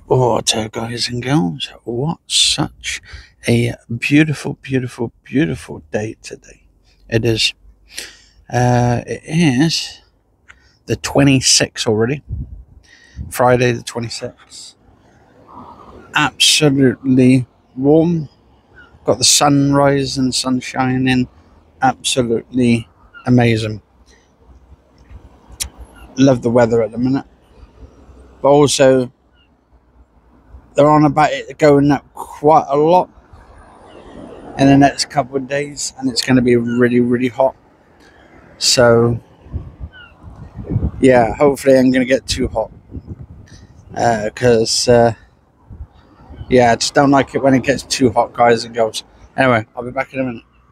Oh, to guys and girls, what such a beautiful, beautiful, beautiful day today. It is. It is the 26th already. Friday the 26th. Absolutely warm. Got the sunrise and sun shining. Absolutely amazing. Love the weather at the minute. But also, they're on about it going up quite a lot in the next couple of days, and it's going to be really, really hot. So, yeah, hopefully I'm going to get too hot. Because, yeah, I just don't like it when it gets too hot, guys and girls. Anyway, I'll be back in a minute.